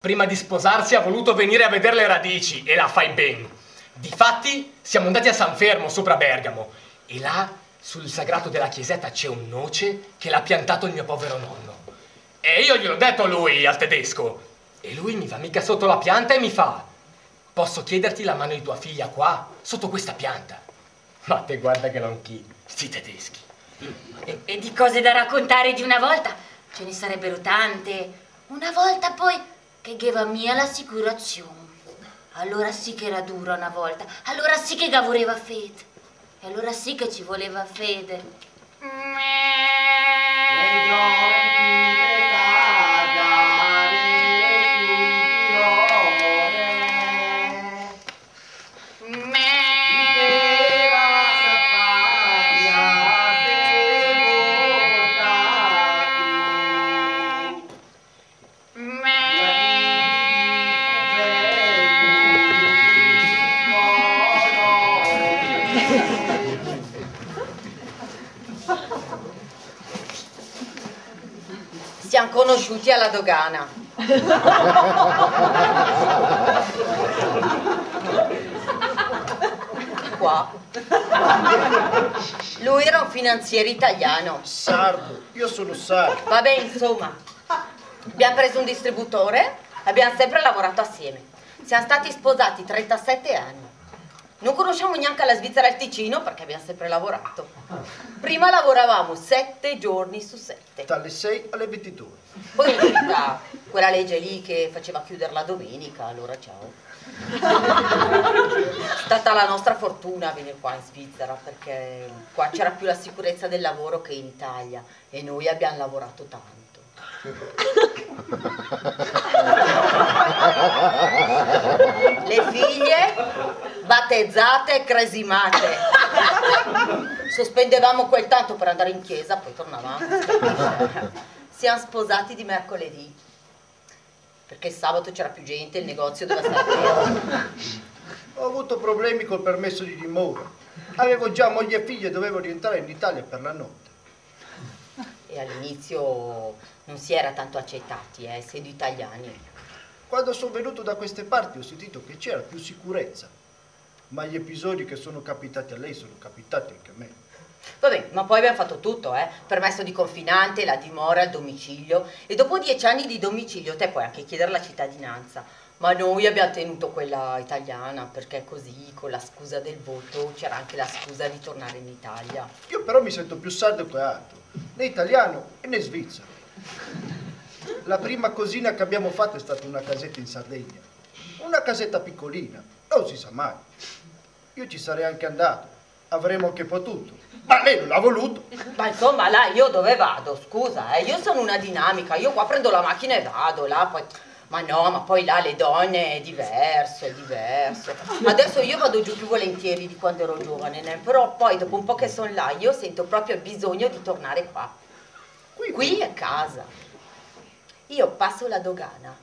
Prima di sposarsi ha voluto venire a vedere le radici e la fai ben. Difatti siamo andati a San Fermo, sopra Bergamo, e là sul sagrato della chiesetta c'è un noce che l'ha piantato il mio povero nonno. E io gliel'ho detto a lui, al tedesco, e lui mi va mica sotto la pianta e mi fa: posso chiederti la mano di tua figlia qua, sotto questa pianta? Ma te guarda che non chi, sti tedeschi. E di cose da raccontare di una volta ce ne sarebbero tante. Una volta poi che geva mia l'assicurazione. Allora sì che era dura una volta, allora sì che gavoreva fede, e allora sì che ci voleva fede. Siamo conosciuti alla dogana. Qua. Lui era un finanziere italiano. Sardo, io sono sardo. Vabbè, insomma, abbiamo preso un distributore, abbiamo sempre lavorato assieme. Siamo stati sposati 37 anni. Non conosciamo neanche la Svizzera e il Ticino perché abbiamo sempre lavorato. Prima lavoravamo 7 giorni su 7. Dalle 6 alle 22. Poi in verità, quella legge lì che faceva chiudere la domenica, allora ciao. È stata la nostra fortuna venire qua in Svizzera perché qua c'era più la sicurezza del lavoro che in Italia e noi abbiamo lavorato tanto. Le figlie battezzate e cresimate. Sospendevamo quel tanto per andare in chiesa, poi tornavamo. Siamo sposati di mercoledì perché il sabato c'era più gente, il negozio doveva stare aperto. Ho avuto problemi col permesso di dimora. Avevo già moglie e figlie e dovevo rientrare in Italia per la notte. E all'inizio non si era tanto accettati, essendo italiani. Quando sono venuto da queste parti ho sentito che c'era più sicurezza. Ma gli episodi che sono capitati a lei sono capitati anche a me. Vabbè, ma poi abbiamo fatto tutto, permesso di confinante, la dimora, il domicilio. E dopo 10 anni di domicilio te puoi anche chiedere la cittadinanza. Ma noi abbiamo tenuto quella italiana perché così, con la scusa del voto, c'era anche la scusa di tornare in Italia. Io però mi sento più sardo che altro, né italiano né svizzero. La prima cosina che abbiamo fatto è stata una casetta in Sardegna. Una casetta piccolina, non si sa mai. Io ci sarei anche andato, avremmo anche potuto, ma lei non ha voluto. Ma insomma, là io dove vado? Scusa, io sono una dinamica, io qua prendo la macchina e vado, là poi... Ma no, ma poi là le donne è diverso, è diverso. Adesso io vado giù più volentieri di quando ero giovane, però poi dopo un po' che sono là io sento proprio il bisogno di tornare qua. Qui è casa. Io passo la dogana.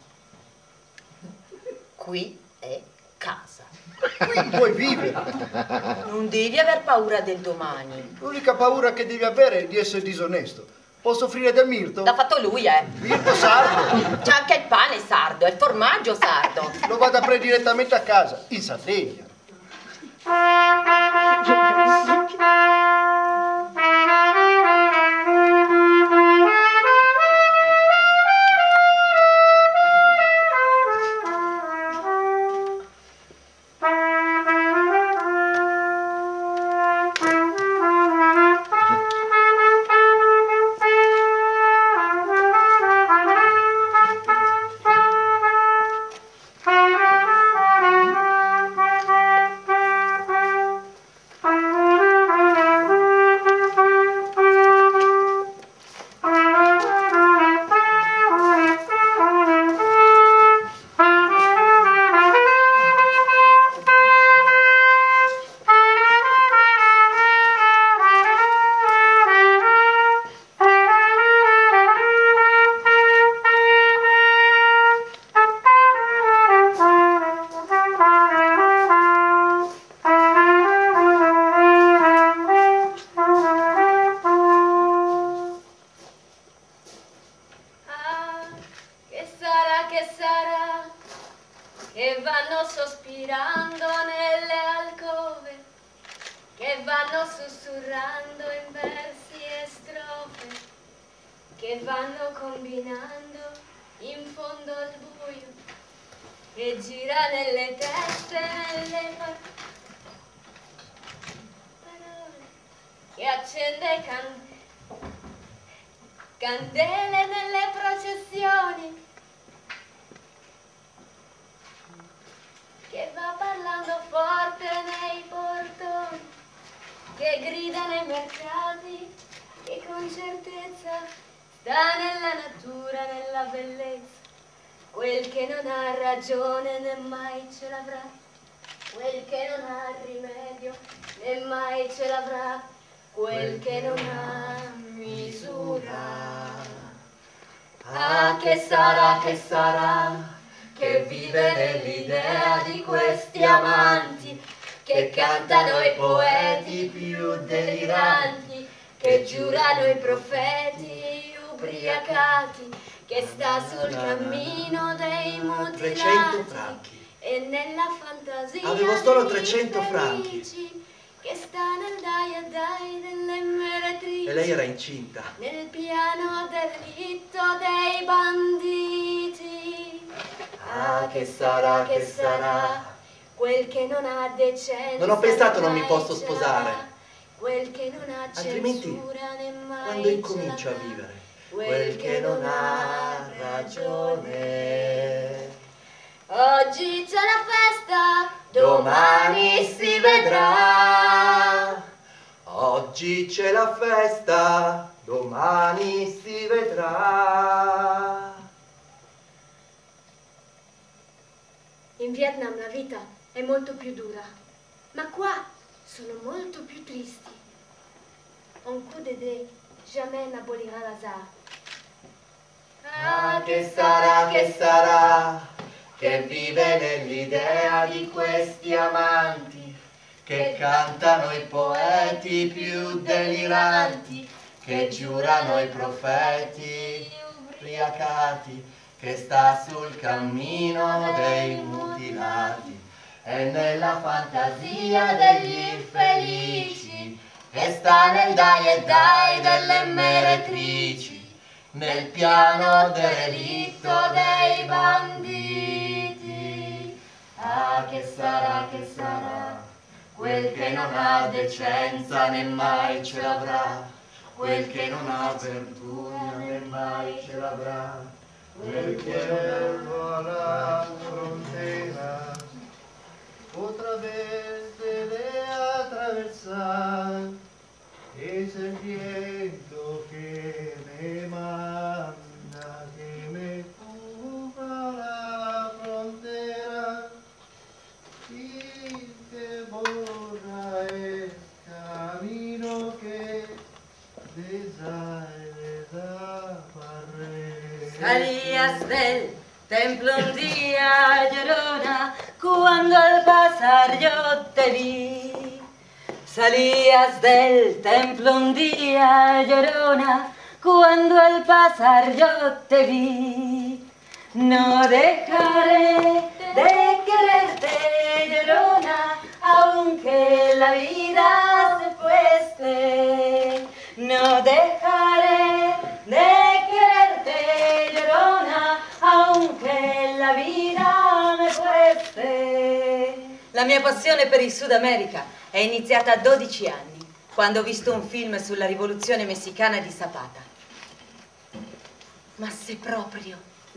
Qui è casa. Qui puoi vivere. Non devi aver paura del domani. L'unica paura che devi avere è di essere disonesto. Posso offrire del mirto? L'ha fatto lui, Mirto sardo. C'è anche il pane sardo, e il formaggio sardo. Lo vado a prendere direttamente a casa, in Sardegna. che vanno sospirando nelle alcove, che vanno sussurrando in versi e strofe, che vanno combinando in fondo al buio, che gira nelle teste, nelle parole, che accende candele nelle processioni, che va parlando forte nei portoni, che grida nei mercati, che con certezza sta nella natura, nella bellezza. Quel che non ha ragione né mai ce l'avrà, quel che non ha rimedio né mai ce l'avrà, quel che non ha misura. Ah, che sarà, che vive nell'idea di questi amanti, che cantano i poeti più deliranti, che giurano i profeti ubriacati, che sta sul cammino dei mutilati 300 franchi. E nella fantasia avevo solo degli 300 franchi. infelici, che sta nel dai e dai delle meretrici, E lei era incinta. nel piano del delitto dei banditi. Ah, che sarà, quel che non ha decenza. Non ho pensato né non mi mai posso ce sposare. l'avrà, quel che non ha Altrimenti, censura né mai quando ce incomincio a l'avrà, vivere, quel che non ha ragione. Oggi c'è la festa, Domani si vedrà. Oggi c'è la festa, domani si vedrà. In Vietnam la vita è molto più dura, ma qua sono molto più tristi. Un coup de dé jamais n'abolira l'hasard. Ah, che sarà, che vive nell'idea di questi amanti, che cantano i poeti più deliranti, che giurano i profeti ubriacati, che sta sul cammino dei mutilati, e nella fantasia degli infelici, e sta nel dai e dai delle meretrici, nel piano del delitto dei banditi. Ah, che sarà, quel che non ha decenza né mai ce l'avrà, quel che non ha vergogna né mai ce l'avrà, quel che non alla frontera otra vez debe atravesar es el viento que me manda, que me cubra la frontera y que borra el camino que Salías del templo un día, Llorona, cuando al pasar yo te vi. Salías del templo un día, Llorona, cuando al pasar yo te vi. No dejaré de quererte, Llorona, aunque la vida se fuese. No dejaré de quererte, Llorona, aunque la vida me fuese. La mia passione per il Sud America è iniziata a 12 anni, quando ho visto un film sulla rivoluzione messicana di Zapata. Ma se proprio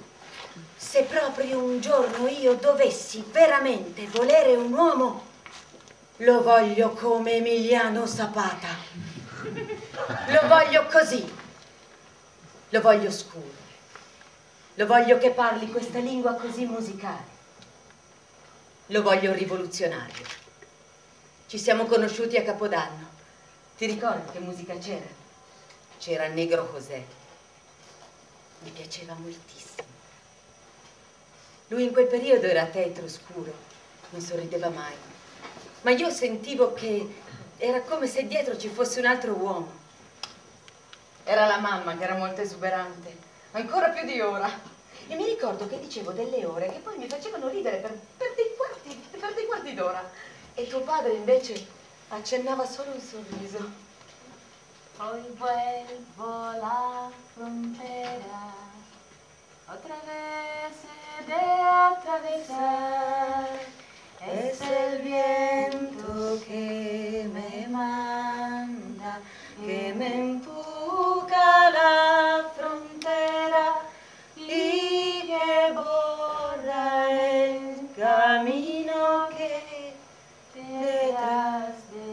un giorno io dovessi veramente volere un uomo, lo voglio come Emiliano Zapata. Lo voglio così. Lo voglio scuro. Lo voglio che parli questa lingua così musicale. Lo voglio rivoluzionario. Ci siamo conosciuti a Capodanno. Ti ricordi che musica c'era? C'era Negro José. Mi piaceva moltissimo. Lui in quel periodo era tetro, scuro, non sorrideva mai. Ma io sentivo che era come se dietro ci fosse un altro uomo. Era la mamma che era molto esuberante, ancora più di ora. E mi ricordo che dicevo delle ore che poi mi facevano ridere per dei quarti d'ora. E tuo padre invece accennava solo un sorriso. Poi vuelvo la frontera, otra vez he de atravesar. Es el viento que me manda, que me empuja a la frontera y que borra el camino que detrás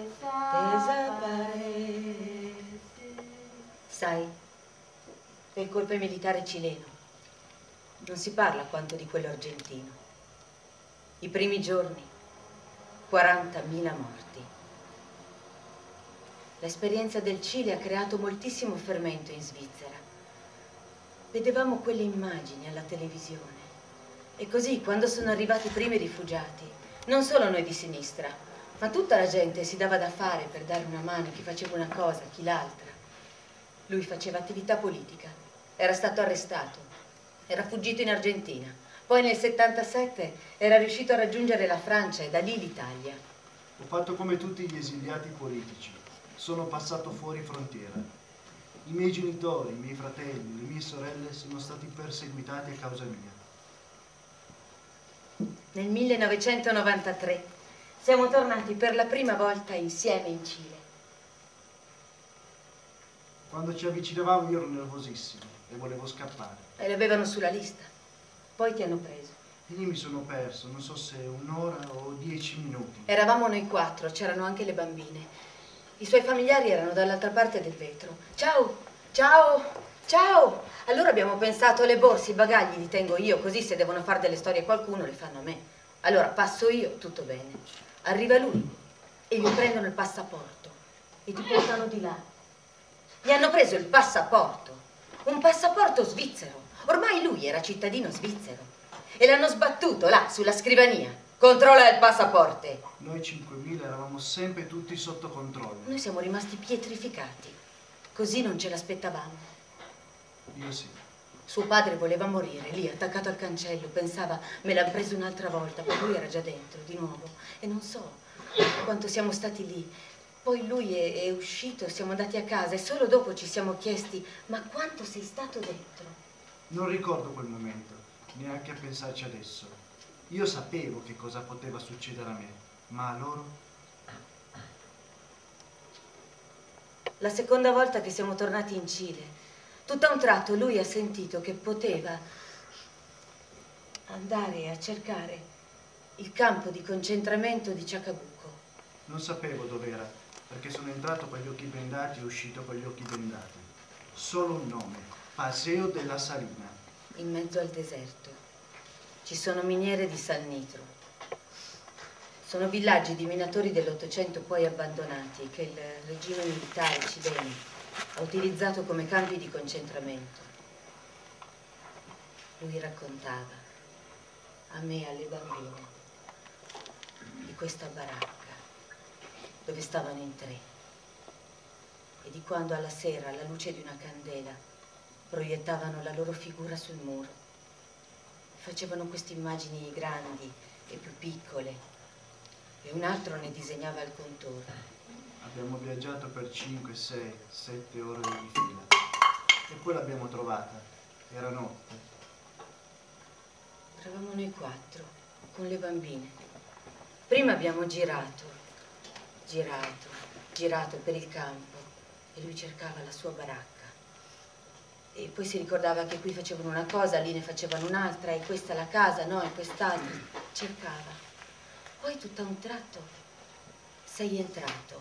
desaparece. Sai, del colpo militare cileno non si parla quanto di quello argentino. I primi giorni, 40.000 morti. L'esperienza del Cile ha creato moltissimo fermento in Svizzera. Vedevamo quelle immagini alla televisione. E così, quando sono arrivati i primi rifugiati, non solo noi di sinistra, ma tutta la gente si dava da fare per dare una mano a chi faceva una cosa, a chi l'altra. Lui faceva attività politica, era stato arrestato, era fuggito in Argentina. Poi nel 77 era riuscito a raggiungere la Francia e da lì l'Italia. Ho fatto come tutti gli esiliati politici. Sono passato fuori frontiera. I miei genitori, i miei fratelli, le mie sorelle sono stati perseguitati a causa mia. Nel 1993 siamo tornati per la prima volta insieme in Cile. Quando ci avvicinavamo io ero nervosissimo e volevo scappare. E le avevano sulla lista. Poi ti hanno preso. E io mi sono perso, non so se un'ora o 10 minuti. Eravamo noi 4, c'erano anche le bambine. I suoi familiari erano dall'altra parte del vetro. Ciao, ciao, ciao! Allora abbiamo pensato, le borse, i bagagli li tengo io, così se devono fare delle storie a qualcuno le fanno a me. Allora passo io, tutto bene. Arriva lui e gli prendono il passaporto e ti portano di là. Gli hanno preso il passaporto, un passaporto svizzero. Ormai lui era cittadino svizzero e l'hanno sbattuto là, sulla scrivania. Controlla il passaporto. Noi 5.000 eravamo sempre tutti sotto controllo. Noi siamo rimasti pietrificati. Così non ce l'aspettavamo. Io sì. Suo padre voleva morire, lì, attaccato al cancello. Pensava, me l'hanno preso un'altra volta, poi lui era già dentro, di nuovo. E non so quanto siamo stati lì. Poi lui è uscito, siamo andati a casa e solo dopo ci siamo chiesti, ma quanto sei stato dentro? Non ricordo quel momento, neanche a pensarci adesso. Io sapevo che cosa poteva succedere a me, ma a loro? La seconda volta che siamo tornati in Cile, tutto a un tratto lui ha sentito che poteva andare a cercare il campo di concentramento di Chacabuco. Non sapevo dov'era, perché sono entrato con gli occhi bendati e uscito con gli occhi bendati. Solo un nome, Paseo della Salina. In mezzo al deserto ci sono miniere di salnitro. Sono villaggi di minatori dell'Ottocento poi abbandonati che il regime militare cileno ha utilizzato come campi di concentramento. Lui raccontava a me e alle bambine di questa baracca dove stavano in tre e di quando alla sera, alla luce di una candela, proiettavano la loro figura sul muro. Facevano queste immagini grandi e più piccole e un altro ne disegnava il contorno. Abbiamo viaggiato per 5, 6, 7 ore di fila e poi l'abbiamo trovata. Era notte. Eravamo noi 4 con le bambine. Prima abbiamo girato per il campo e lui cercava la sua baracca. E poi si ricordava che qui facevano una cosa, lì ne facevano un'altra, e questa la casa, no, e quest'altra. Cercava. Poi tutto a un tratto sei entrato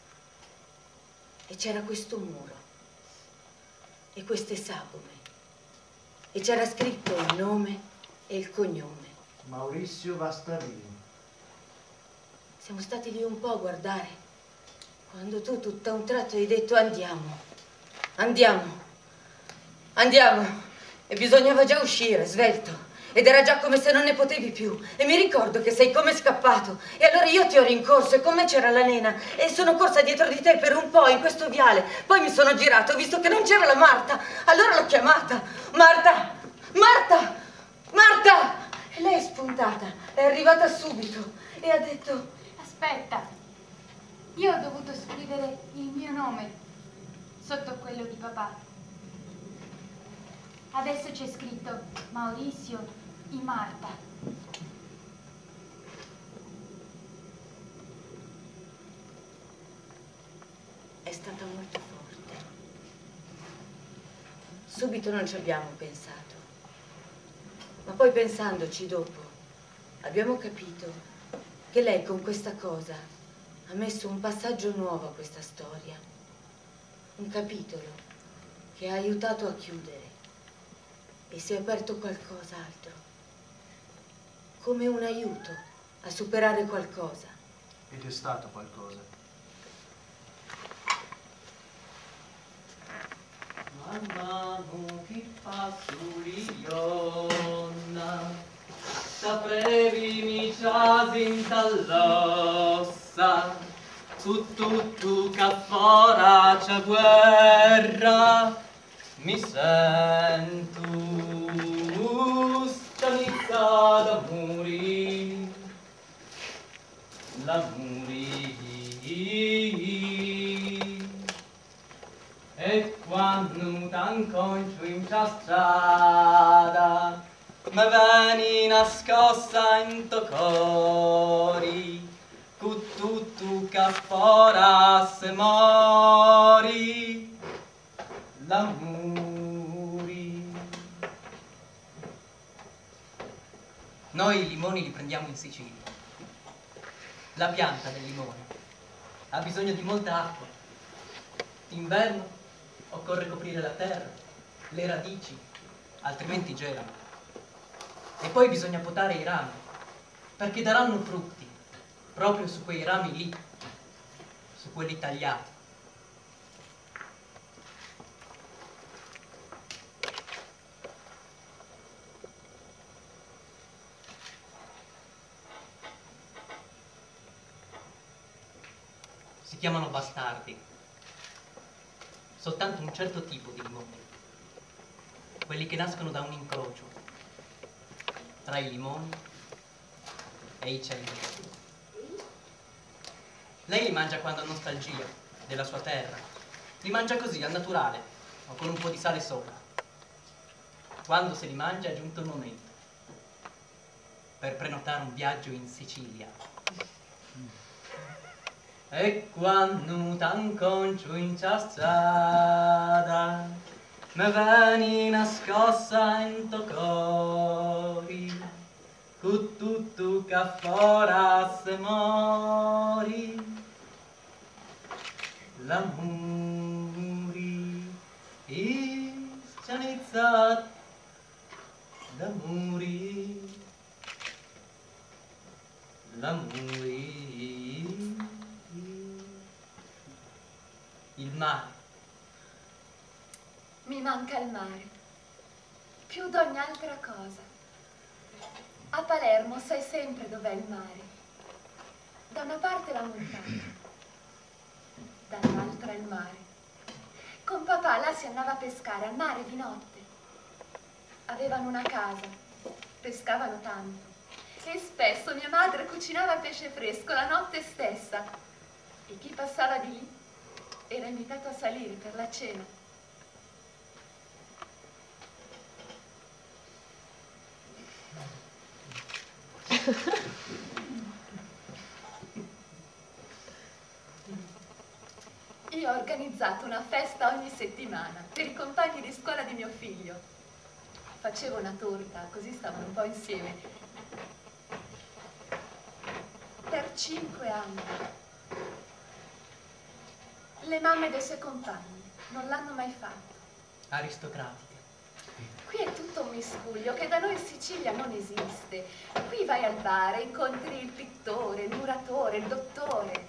e c'era questo muro e queste sagome e c'era scritto il nome e il cognome. Maurizio Vastavino. Siamo stati lì un po' a guardare quando tu tutto a un tratto hai detto andiamo, andiamo, andiamo. E bisognava già uscire, svelto. Ed era già come se non ne potevi più. E mi ricordo che sei come scappato. E allora io ti ho rincorso e con me c'era la nena. E sono corsa dietro di te per un po' in questo viale. Poi mi sono girato, ho visto che non c'era la Marta. Allora l'ho chiamata. Marta! Marta! Marta! E lei è spuntata, è arrivata subito e ha detto: Aspetta, io ho dovuto scrivere il mio nome sotto quello di papà. Adesso c'è scritto Maurizio I Marta. È stata molto forte. Subito non ci abbiamo pensato, ma poi pensandoci dopo abbiamo capito che lei con questa cosa ha messo un passaggio nuovo a questa storia, un capitolo che ha aiutato a chiudere e si è aperto qualcos'altro, come un aiuto a superare qualcosa. Ed è stato qualcosa. Man mano che passo l'Ionna, saprevi mi ciasi dall'ossa, tu che fora c'è guerra, mi sento stanizza da morire, la morire. E quando t'incontro in strada, mi veni nascosta in to cori, con tutto che fora se mori, l'amori. Noi i limoni li prendiamo in Sicilia. La pianta del limone ha bisogno di molta acqua. D'inverno occorre coprire la terra, le radici, altrimenti gelano. E poi bisogna potare i rami, perché daranno frutti proprio su quei rami lì, su quelli tagliati. Si chiamano bastardi. Soltanto un certo tipo di limoni, quelli che nascono da un incrocio tra i limoni e i cedri. Lei li mangia quando ha nostalgia della sua terra, li mangia così, al naturale, o con un po' di sale sopra. Quando se li mangia è giunto il momento per prenotare un viaggio in Sicilia. E quando t'incontro in strada, mi veni nascosta in to cori, con tutto che fora se mori, l'amori, istianizzat d'amori, l'amori. Il mare. Mi manca il mare, più d'ogni altra cosa. A Palermo sai sempre dov'è il mare. Da una parte la montagna, dall'altra il mare. Con papà là si andava a pescare al mare di notte. Avevano una casa, pescavano tanto. E spesso mia madre cucinava pesce fresco la notte stessa. E chi passava di lì era invitato a salire per la cena. Io ho organizzato una festa ogni settimana per i compagni di scuola di mio figlio. Facevo una torta, così stavano un po' insieme. Per 5 anni. Le mamme dei suoi compagni non l'hanno mai fatto. Aristocratiche. Qui è tutto un miscuglio che da noi in Sicilia non esiste. Qui vai al bar e incontri il pittore, il muratore, il dottore.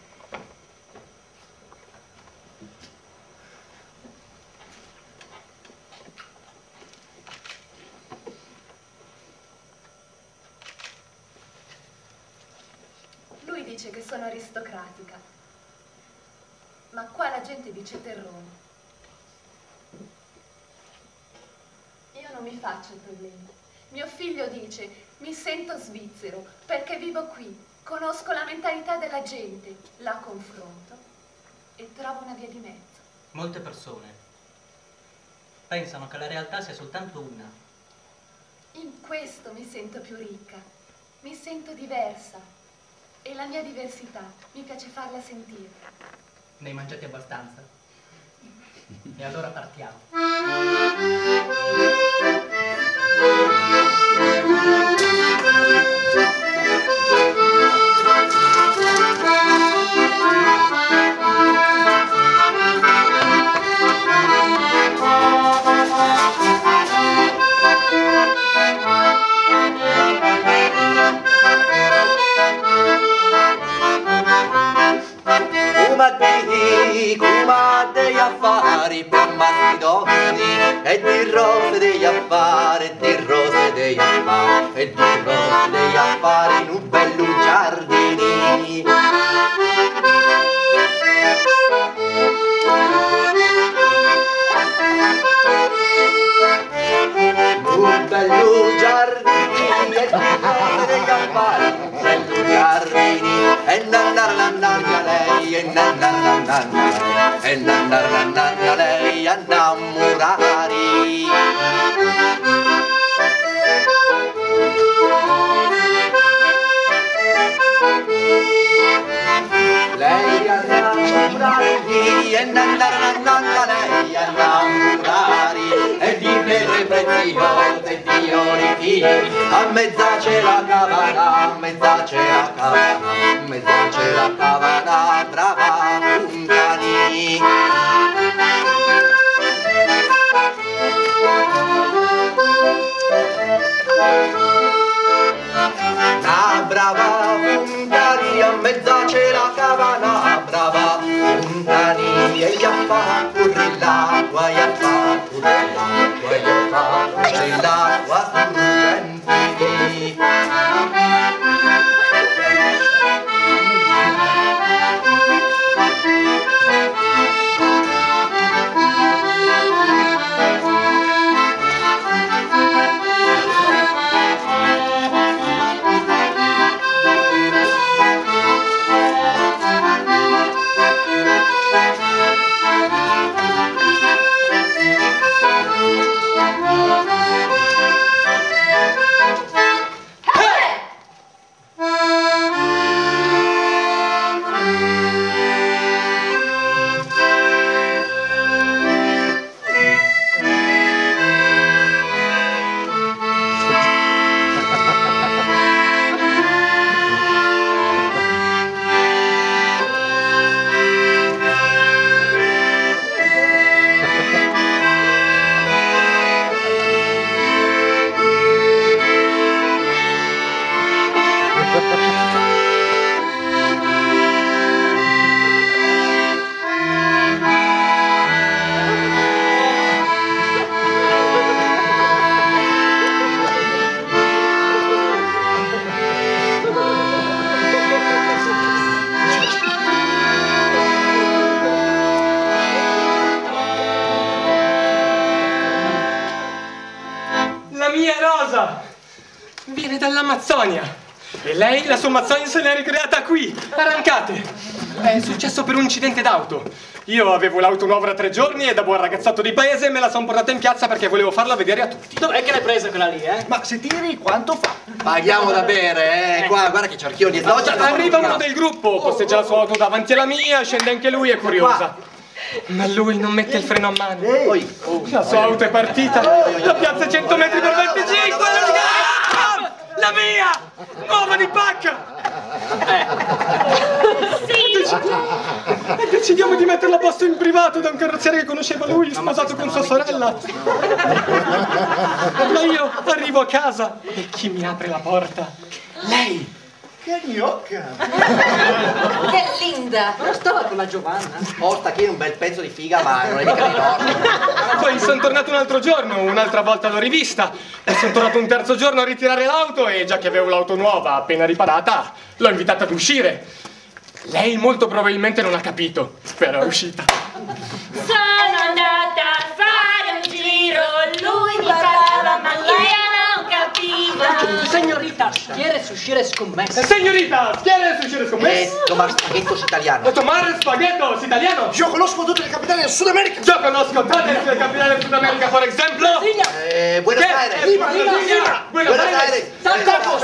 Lui dice che sono aristocratica, ma qua la gente dice terrone. Io non mi faccio problemi. Mio figlio dice, mi sento svizzero perché vivo qui, conosco la mentalità della gente, la confronto e trovo una via di mezzo. Molte persone pensano che la realtà sia soltanto una. In questo mi sento più ricca, mi sento diversa e la mia diversità mi piace farla sentire. Ne hai mangiati abbastanza? E allora partiamo. Kuma degli affari per mastidoni e di rose degli affari, e di rose degli affari, e di rose degli affari in un bello giardini. Un bello giardini e di rose degli affari, un bello giardini e nanna lei, e nanna lei a innamorare. Lei a innamorare e nanna lei a innamorare e di pietre preziose e di ori fini a mezza c'è la cavana, a mezza c'è la cavana, a mezza c'è la cavana brava un cani. Una brava Ungari, a mezza c'è la cavana, brava Ungari, e gli fa correre l'acqua, gli fa correre l'acqua, gli fa correre l'acqua struggenti. Viene dall'Amazzonia. E lei la sua Amazzonia se l'è ricreata qui, arrancate. È successo per un incidente d'auto. Io avevo l'auto nuova da 3 giorni e da buon ragazzotto di paese me la son portata in piazza perché volevo farla vedere a tutti. Dov'è che l'hai presa quella lì, eh? Ma se tiri quanto fa? Paghiamo da bere, guarda che cerchioni. Arriva uno del gruppo, posteggia la sua auto davanti alla mia, scende anche lui, è curiosa. Ma lui non mette il freno a mano. La sua auto è partita. La piazza è 100 metri per 25. La mia! Nuova di pacca! E decidiamo di metterla a posto in privato da un carrozziere che conosceva lui, sposato con sua sorella. Ma io arrivo a casa e chi mi apre la porta? Lei! Che gnocca! Che linda! Non stava con la Giovanna? Sta qui un bel pezzo di figa, ma non è mica di nostro. Poi sono tornato un altro giorno, un'altra volta l'ho rivista. E sono tornato un terzo giorno a ritirare l'auto e già che avevo l'auto nuova appena riparata, l'ho invitata ad uscire. Lei molto probabilmente non ha capito, però è uscita. Sono andata a fare un giro, lui mi parlava ma io non capivo. Signorita, schiere su sciere scommesse. Signorita, schiere su sciere scommesse. Tomar Spaghettos italiano. Tomar Spaghettos italiano. Io conosco tutte le capitali del Sud America. Io conosco tutte le capitali del Sud America, per esempio. Buenos Aires. Lima. Buenos Aires. Tacos.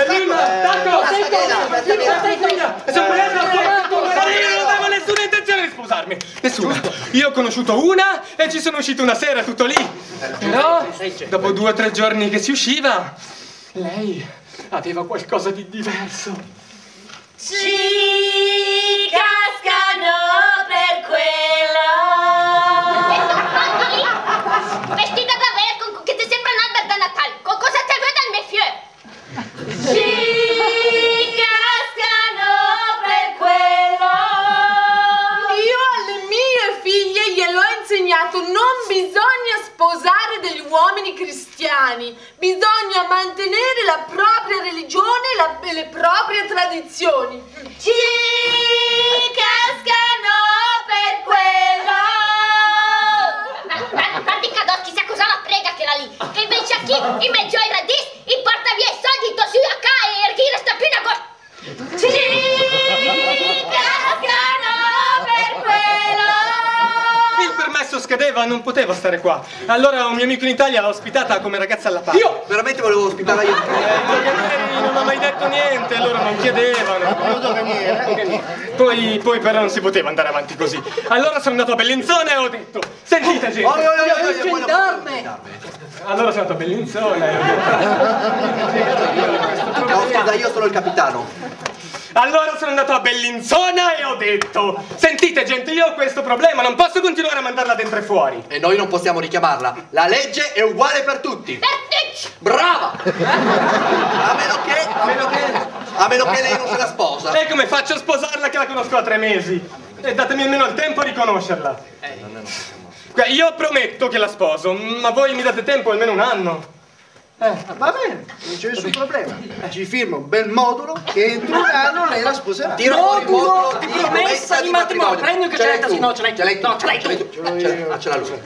Io non avevo nessuna intenzione di sposarmi. Nessuna. Io ho conosciuto una e ci sono uscito una sera, tutto lì. Però, dopo 2 o 3 giorni che si usciva, lei aveva qualcosa di diverso. Ci cascano per quello. Vestita da Vercon, che ti sembra un albero da Natale. Con cosa te vede il monsieur? Ci cascano per quello. Io alle mie figlie gliel'ho insegnato, non bisogna sposare degli uomini cristiani, bisogna mantenere la propria religione e le proprie tradizioni. Ci cascano per quello. Ma dica d'occhi, sa cosa la prega che era lì? Che invece a chi in mezzo ai radis i porta via i soldi su a ca e chi resta più in agosto. Ci cascano per quello. Il permesso scadeva, non potevo stare qua. Allora un mio amico in Italia l'ha ospitata come ragazza alla pari. Io veramente volevo ospitarla io. I programmieri non ho mai detto niente, loro non chiedevano. Poi però non si poteva andare avanti così. Allora sono andato a Bellinzona e ho detto: sentite gente. Allora sono andato a Bellinzona e ho No, scusa, io sono il capitano. Allora sono andato a Bellinzona e ho detto: sentite gente, io ho questo problema, non posso continuare a mandarla dentro e fuori. E noi non possiamo richiamarla. La legge è uguale per tutti. Brava! A meno che lei non se la sposa. E come faccio a sposarla che la conosco da 3 mesi? E datemi almeno il tempo di conoscerla. Io prometto che la sposo, ma voi mi date tempo almeno 1 anno. Va bene, non c'è nessun problema. Ci firma un bel modulo che entro 1 anno lei la sposerà. Tira fuori il modulo di promessa di matrimonio. Prendi che ce l'hai tu. No, ce l'hai tu. No, ce l'hai tu. Ce l'ha lui.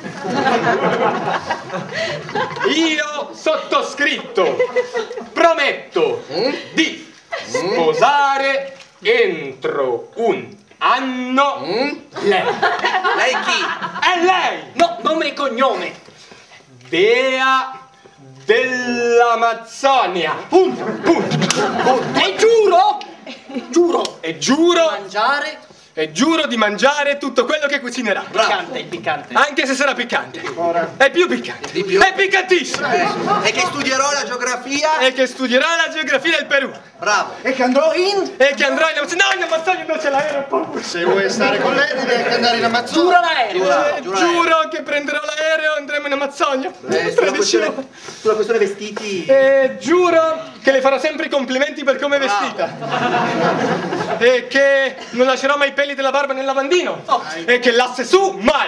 Io sottoscritto prometto di sposare entro 1 anno lei. Lei chi? È lei! No, nome e cognome. Dea dell'Amazzonia. Punto. E giuro. E giuro. Mangiare. E giuro di mangiare tutto quello che cucinerà. Piccante, piccante. Anche se sarà piccante. È più piccante. Di più? È piccantissimo. E che studierò la geografia. E che studierà la geografia del Perù. Bravo. E che andrò in... E che andrò in Amazzonia. No, in Amazzonia non c'è l'aereo, paura. Se vuoi stare con lei devi anche andare in Amazzonia. Giura l'aereo. Giuro che prenderò l'aereo e andremo in Amazzonia. Sulla questione vestiti. Giuro che le farò sempre i complimenti per come è vestita. E che non lascerò mai i peli della barba nel lavandino. E che l'asse su mai.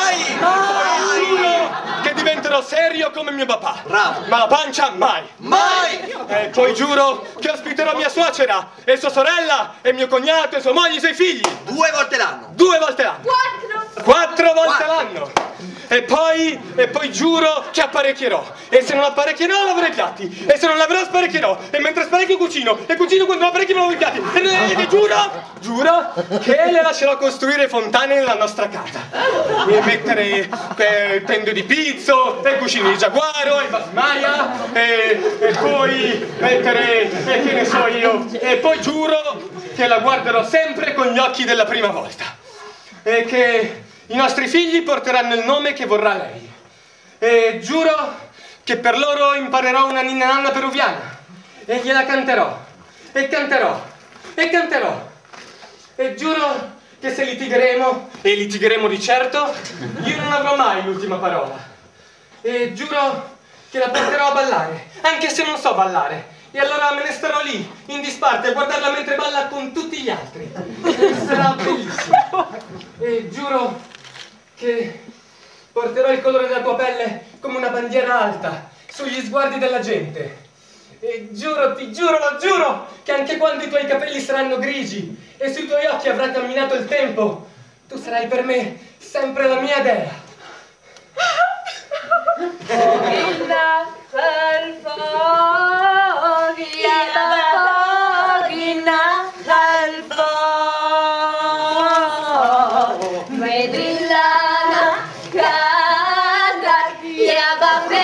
Giuro che diventerò serio come mio papà. Bravo. Ma la pancia mai. E poi giuro che ospiterò mia suocera e sua sorella e mio cognato e sua moglie e i suoi figli. 2 volte l'anno. 2 volte l'anno. 4 volte l'anno. E poi giuro che apparecchierò. E se non apparecchierò laverò i piatti. E se non laverò sparecchierò. E mentre sparecchio cucino. E cucino quando apparecchio lavo i piatti. E giuro che le lascerò costruire fontane nella nostra casa. E mettere tende di pizzo. E cuscini di giaguaro. E basmaia. E poi mettere, che ne so io. E poi giuro che la guarderò sempre con gli occhi della prima volta. E che i nostri figli porteranno il nome che vorrà lei. E giuro che per loro imparerò una ninna nanna peruviana. E gliela canterò. E canterò. E canterò. E giuro che se litigheremo, e litigheremo di certo, io non avrò mai l'ultima parola. E giuro che la porterò a ballare, anche se non so ballare. E allora me ne starò lì, in disparte, a guardarla mentre balla con tutti gli altri. E sarà bellissimo. E giuro che porterò il colore della tua pelle come una bandiera alta sugli sguardi della gente. E giuro, ti giuro, lo giuro, che anche quando i tuoi capelli saranno grigi e sui tuoi occhi avrà camminato il tempo, tu sarai per me sempre la mia dea. Il foglia bambera